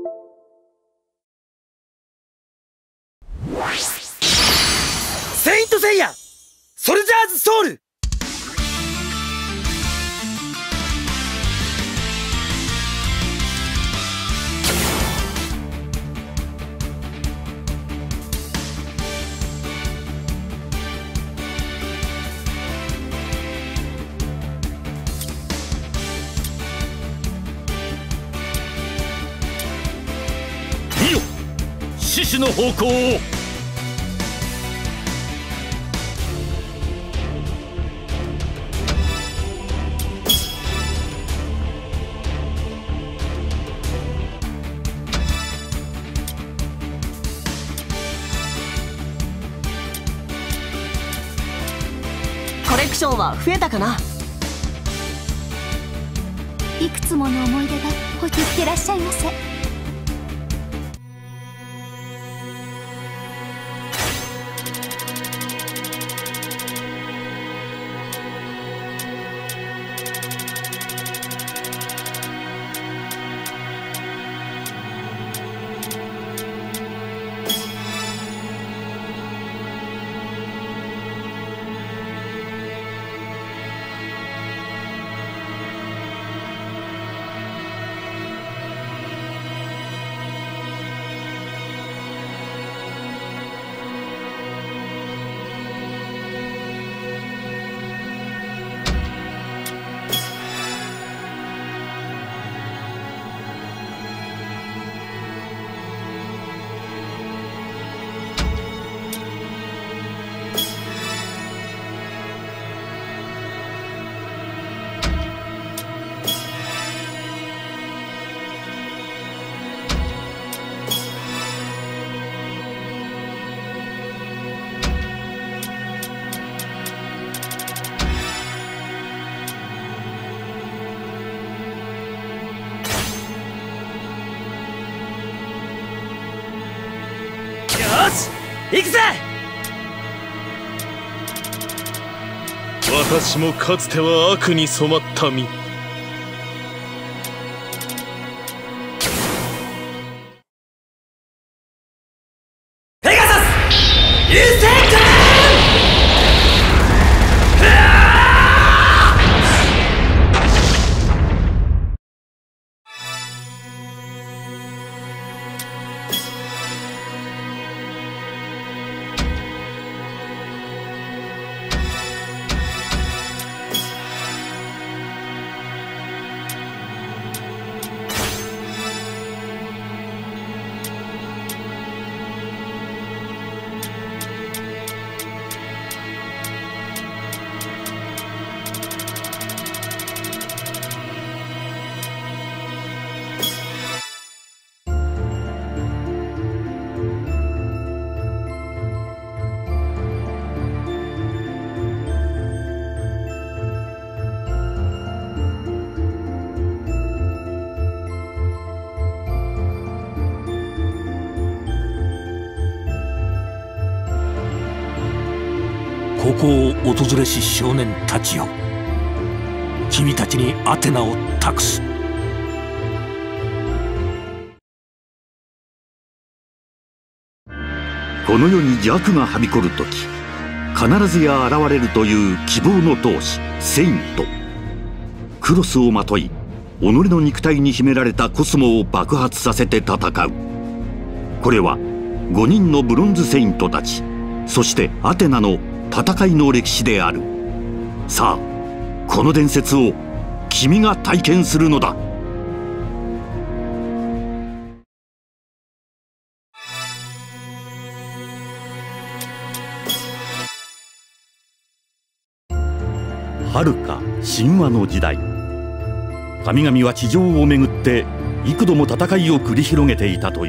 セイントセイヤソルジャーズソウル。 見よ、獅子の方向を。 コレクションは増えたかな。 いくつもの思い出が置いていってらっしゃいませ。 行くぜ。 私もかつては悪に染まった身。 ペガサス流星拳。 ここを訪れし少年たちよ、君たちにアテナを託す。 この世に邪悪がはびこる時、必ずや現れるという希望の闘士セイント。クロスをまとい、己の肉体に秘められたコスモを爆発させて戦う。これは5人のブロンズセイントたち、そしてアテナの戦いの歴史である。さあ、この伝説を君が体験するのだ。遥か神話の時代、神々は地上をめぐって幾度も戦いを繰り広げていたという。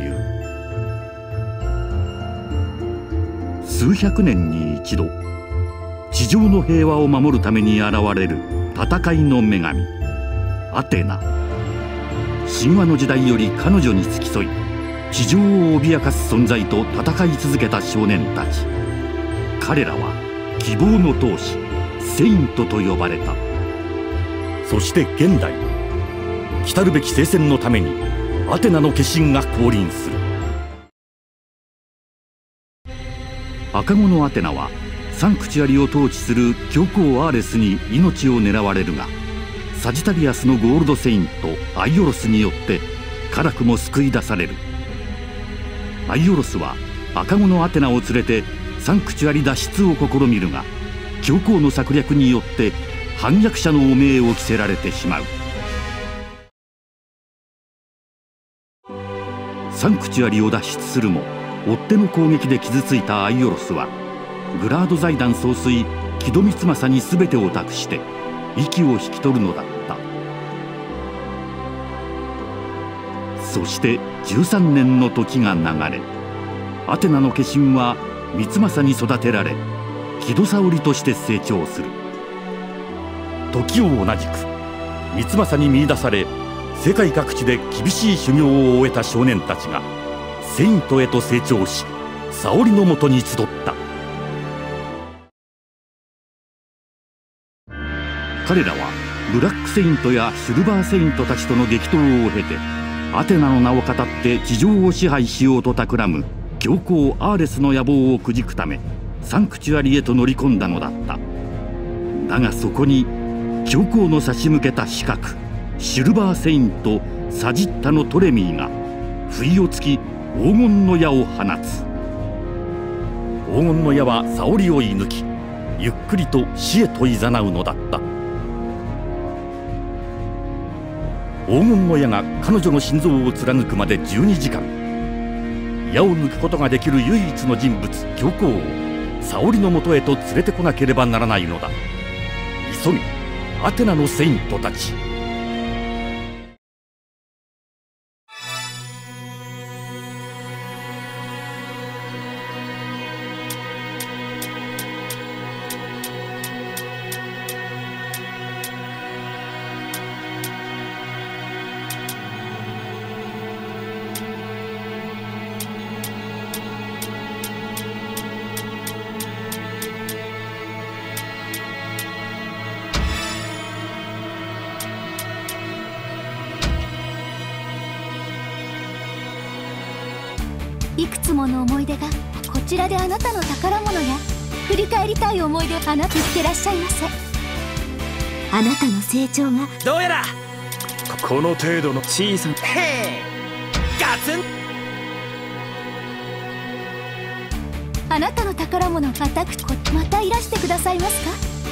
数百年に一度、地上の平和を守るために現れる戦いの女神アテナ。神話の時代より彼女に付き添い、地上を脅かす存在と戦い続けた少年たち。彼らは希望の闘士セイントと呼ばれた。そして現代、来るべき聖戦のためにアテナの化身が降臨する。 赤子のアテナはサンクチュアリを統治する教皇アーレスに命を狙われるが、サジタリアスのゴールドセイントアイオロスによって辛くも救い出される。アイオロスは赤子のアテナを連れてサンクチュアリ脱出を試みるが、教皇の策略によって反逆者の汚名を着せられてしまう。サンクチュアリを脱出するも追っ手の攻撃で傷ついたアイオロスはグラード財団総帥木戸光政に全てを託して息を引き取るのだった。そして13年の時が流れ、アテナの化身は光政に育てられ木戸沙織として成長する。 時を同じく光政に見出され、世界各地で厳しい修行を終えた少年たちがセイントへと成長し、沙織のもとに集った。 彼らはブラックセイントやシルバーセイントたちとの激闘を経て、アテナの名をかたって地上を支配しようと企む教皇アーレスの野望をくじくためサンクチュアリへと乗り込んだのだった。だがそこに教皇の差し向けた刺客シルバーセイントサジッタのトレミーが不意をつき黄金の矢を放つ。 黄金の矢は沙織を射抜き、ゆっくりと死へと誘うのだった。黄金の矢が彼女の心臓を貫くまで12時間、矢を抜くことができる唯一の人物教皇を沙織のもとへと連れてこなければならないのだ。急ぎアテナのセイントたち。 いくつもの思い出がこちらであなたの宝物や振り返りたい思い出、あなた言ってらっしゃいませ。あなたの成長がどうやらこの程度の小さなへえガツン。 あなたの宝物アタックまたいらしてくださいますか。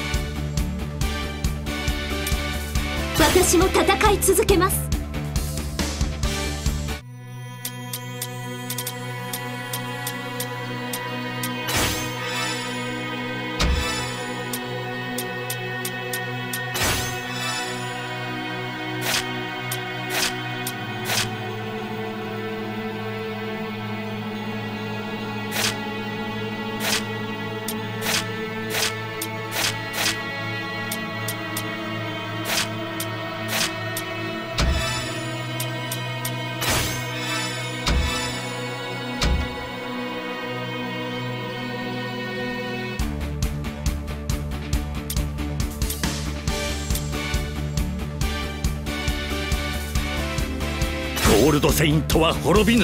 私も戦い続けます。 ゴールドセイントは滅びぬ。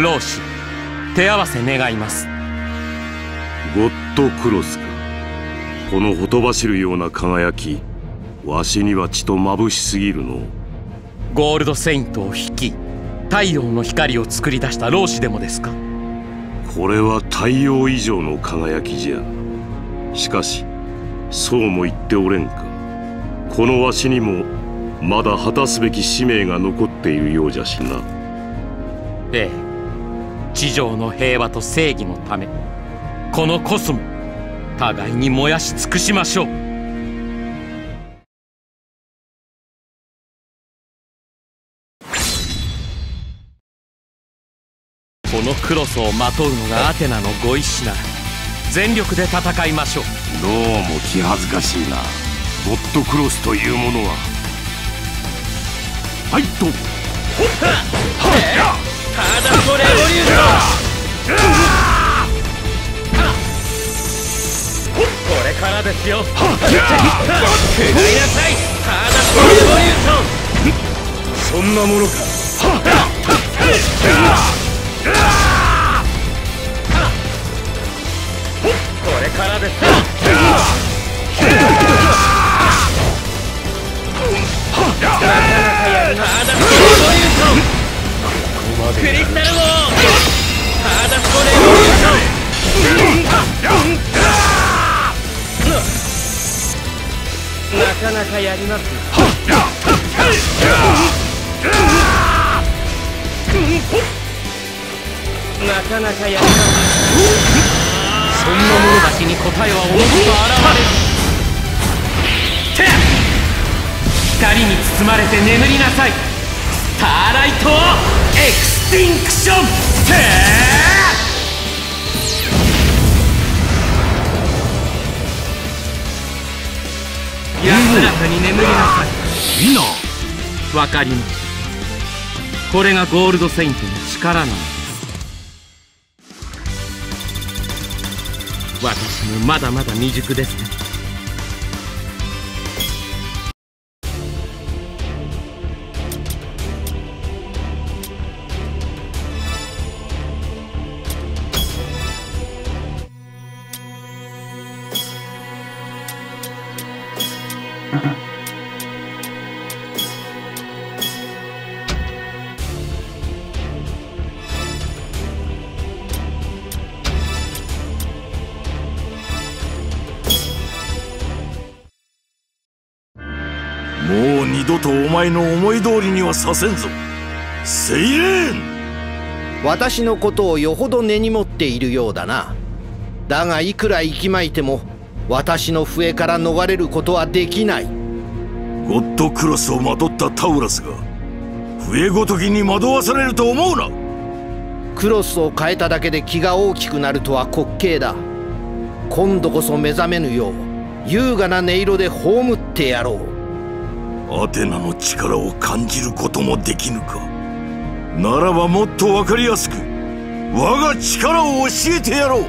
老子、手合わせ願います。 ゴッドクロスか。このほとばしるような輝き、わしにはちと眩しすぎるの。 ゴールドセイントを率き、太陽の光を作り出した老子でもですか？ これは太陽以上の輝きじゃ。しかしそうも言っておれんか。このわしにもまだ果たすべき使命が残っているようじゃしな。 ええ、地上の平和と正義のため、このコスモ互いに燃やし尽くしましょう。このクロスをまとうのがアテナのご意志なら、全力で戦いましょう。 どうも気恥ずかしいな。ゴッドクロスというものは。 ファイト。 ターダストレボリューション。これからですよ。くらいなさい。ターダストレボリューション。 そんなものか。 これからですよ。なかなかやるな。ターダストレボリューション。クリスタル号。ターダストレボリューション。なかなかやります。なかなかやります。 そんな者たちに答えはおのずと現れる。光に包まれて眠りなさい。スターライトエクスティンクション。安らかに眠りなさい。 みんなわかります。これがゴールドセイントの力なのです。私もまだまだ未熟ですね。 もう二度とお前の思い通りにはさせんぞ、セイレーン。 私のことをよほど根に持っているようだな。だがいくら息巻いても私の笛から逃れることはできない。 ゴッドクロスをまとったタウラスが笛ごときに惑わされると思うな。 クロスを変えただけで気が大きくなるとは滑稽だ。今度こそ目覚めぬよう優雅な音色で葬ってやろう。 アテナの力を感じることもできぬか。ならばもっと分かりやすく我が力を教えてやろう。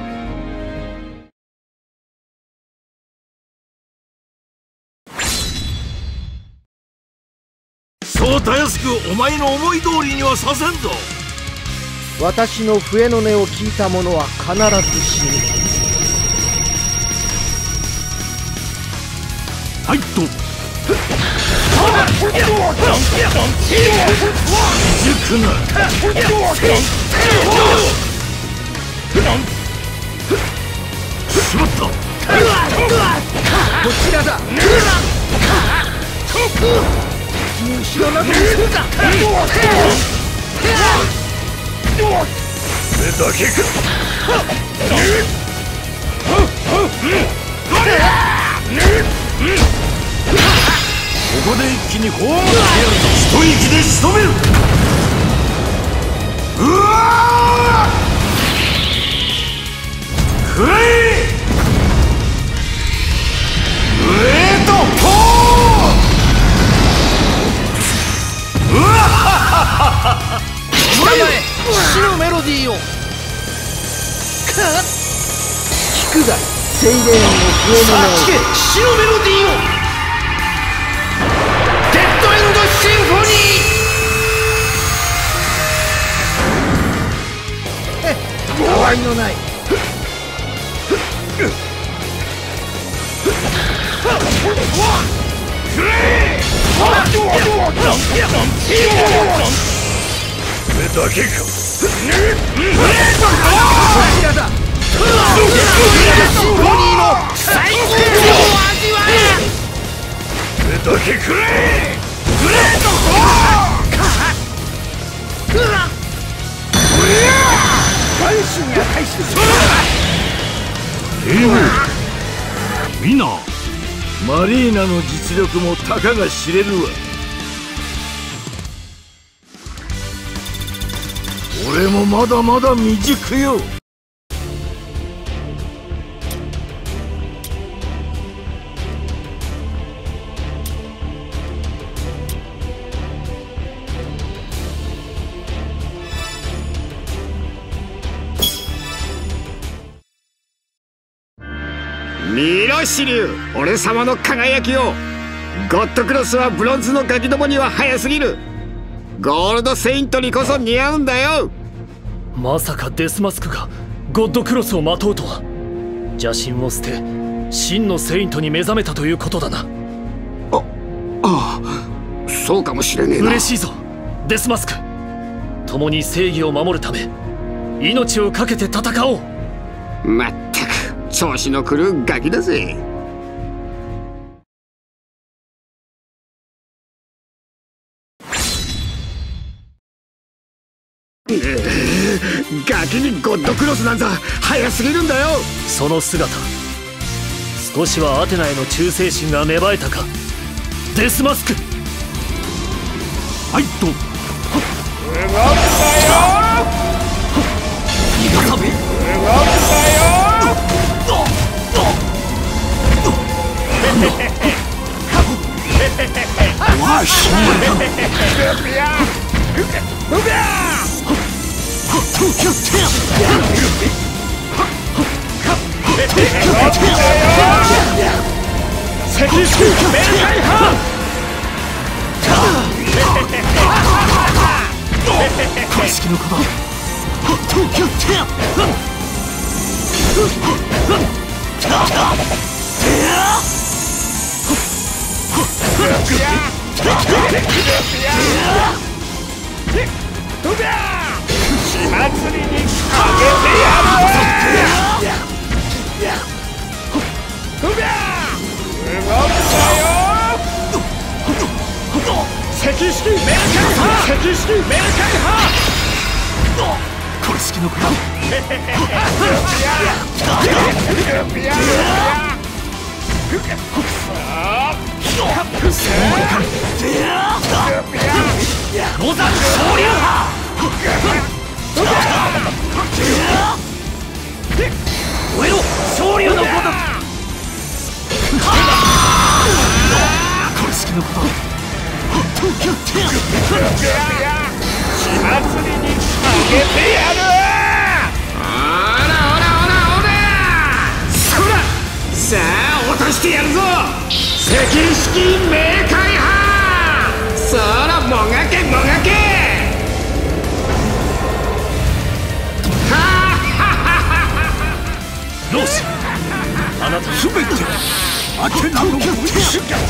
そうたやすくお前の思い通りにはさせんぞ。 私の笛の音を聞いた者は必ず死ぬ。 ファイト。未熟な。しまった。 こちらだ。後ろなどにするか。 それだけか。ここで一気に葬ってやるぞ。一息で仕留める。うわー！くらえ！グレートフォー！うわは！ 捕まえ死のメロディーを。聞くがセイレーンの笛の音を。聞け死のメロディーを。シンフォニー。 わりのない。 それだけか。 最高の味わえ。 それだけくれ。 みんなマリーナの実力もたかが知れるわ。俺もまだまだ未熟よ。 見ろシリュウ、俺様の輝きを。ゴッドクロスはブロンズのガキどもには早すぎる。ゴールドセイントにこそ似合うんだよ。 まさかデスマスクがゴッドクロスをまとうとは。邪神を捨て真のセイントに目覚めたということだな。 ああ、そうかもしれねえな。 嬉しいぞデスマスク。共に正義を守るため命を懸けて戦おう。 まったく調子の狂うガキだぜ。ガキにゴッドクロスなんざ早すぎるんだよ。 その姿、少しはアテナへの忠誠心が芽生えたかデスマスク。 はいと動くなよ。 逃がさべ。 動くなよ。 わし鑑識の子だ。 血祭りにあげてやる。動くなよ。赤式メルカイ派。赤式メルカイ派。 鑑識の子だ。 ロザン昇竜派。 燃えろ昇竜のごとく。鑑識の子だ。 血祭りにあげてやる。 そらさあ落としてやるぞ。赤式冥界派。そらもがけもがけ。 ローシ、あなたすべてアテナのご主が。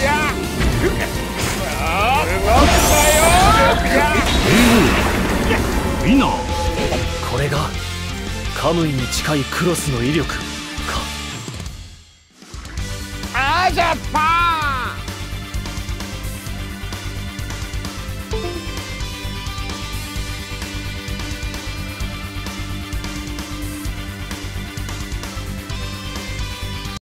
みんなこれがカムイに近いクロスの威力か。 アジャパー